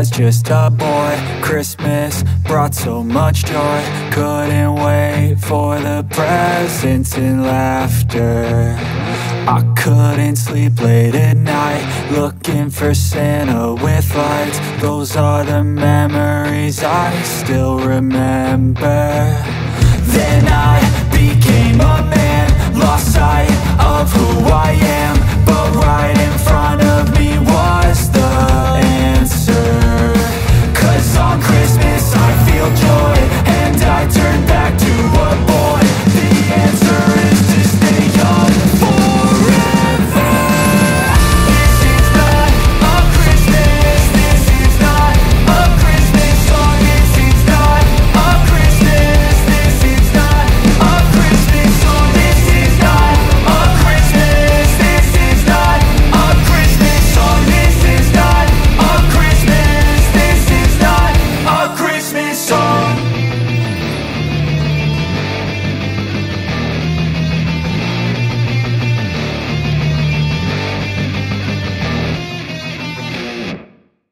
was just a boy. Christmas brought so much joy. Couldn't wait for the presents and laughter. I couldn't sleep late at night, looking for Santa with lights. Those are the memories I still remember. Then I became a man.